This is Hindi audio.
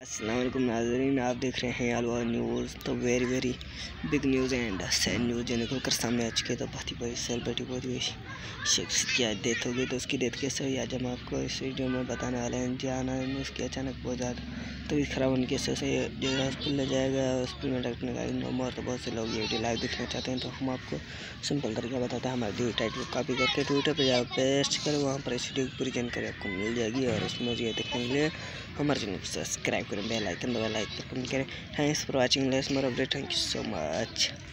अस्सलाम वालेकुम नाज़रीन, आप देख रहे हैं अलवा न्यूज़। तो very big news and sad news जो निकल कर सामने आ चुके हैं। तो बहुत ही बड़ी सेलिब्रिटी, बहुत ही शख्स की आज डेथ हो गई। तो उसकी डेथ कैसे हुई आज हम आपको इस वीडियो में बताने वाले हैं। जाना है उसकी अचानक बहुत ज़्यादा तबीयत खराब होने की वजह से जो हॉस्पिटल ले जाया गया। हॉस्पिटल में डॉक्टर ने कहा नो मोर। तो बहुत से लोग ये वीडियो लाइव देखना चाहते हैं, तो हम आपको सिंपल तरीका बताते हैं। हमारे वीडियो टाइटल कॉपी करके ट्विटर पर जाओ, पेस्ट करें, वहाँ पर इस वीडियो की पूरी जानकारी आपको मिल जाएगी। और इसमें ये देखने के लिए हमारे चैनल को सब्सक्राइब करें, बेल आइकन दबा, लाइक पर कमेंट करें। Thanks for watching, let's more update. Thank you so much.